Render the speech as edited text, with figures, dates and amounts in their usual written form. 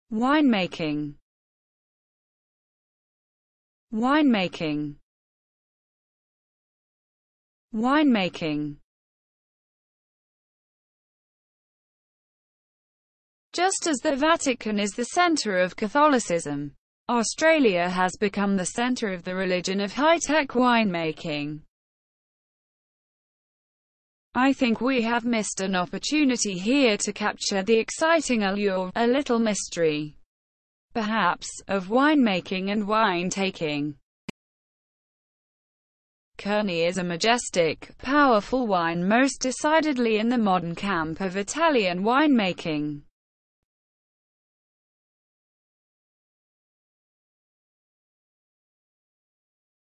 winemaking, winemaking, winemaking. Just as the Vatican is the center of Catholicism, Australia has become the center of the religion of high-tech winemaking. I think we have missed an opportunity here to capture the exciting allure, a little mystery, perhaps, of winemaking and wine-taking. Kurni is a majestic, powerful wine, most decidedly in the modern camp of Italian winemaking.